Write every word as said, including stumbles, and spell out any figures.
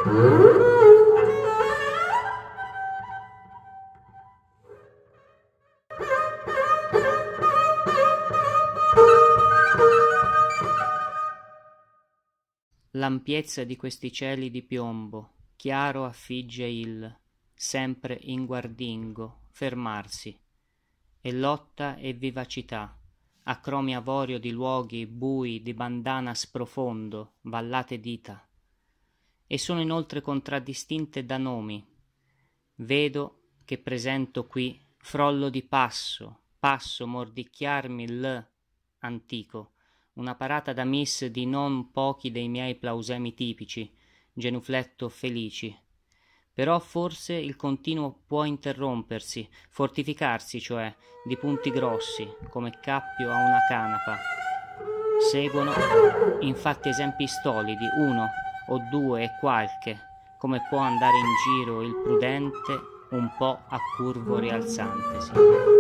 L'ampiezza di questi cieli di piombo, chiaro affigge il, sempre inguardingo, fermarsi, e lotta e vivacità, acromi avorio di luoghi bui di bandana sprofondo, vallate d'ita, e sono inoltre contraddistinte da nomi. Vedo che presento qui frollo di passo, passo mordicchiarmi l antico, una parata da miss di non pochi dei miei plausemi tipici, genufletto felici. Però forse il continuo può interrompersi, fortificarsi, cioè, di punti grossi, come cappio a una canapa. Seguono infatti esempi stolidi, uno o due e qualche, come può andare in giro il prudente un po' a curvo rialzantesi.